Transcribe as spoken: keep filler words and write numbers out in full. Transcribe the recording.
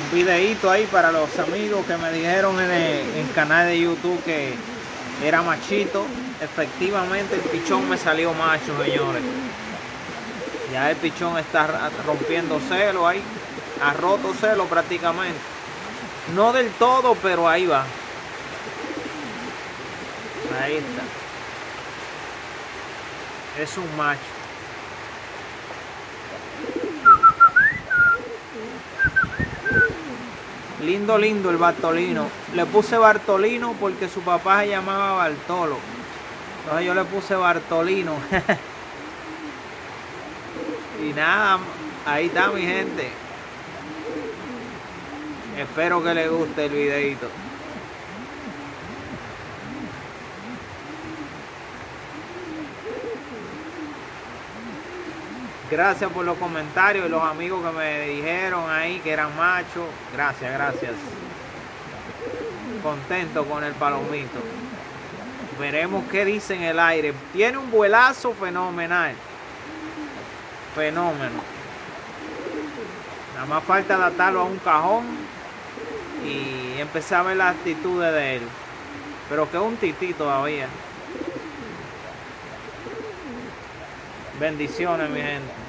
un videíto ahí para los amigos que me dijeron en el, en el canal de YouTube que era machito. Efectivamente el pichón me salió macho, señores. Ya el pichón está rompiendo celo ahí, ha roto celo prácticamente. No del todo, pero ahí va. Ahí está. Es un macho. Lindo, lindo el Bartolino. Le puse Bartolino porque su papá se llamaba Bartolo. Entonces yo le puse Bartolino. Y nada, ahí está mi gente. Espero que les guste el videito. Gracias por los comentarios y los amigos que me dijeron ahí que eran machos. Gracias, gracias. Contento con el palomito. Veremos qué dice en el aire. Tiene un vuelazo fenomenal. Fenómeno. Nada más falta adaptarlo a un cajón y empezar a ver las actitudes de él. Pero que es un tití todavía. Bendiciones, mi gente.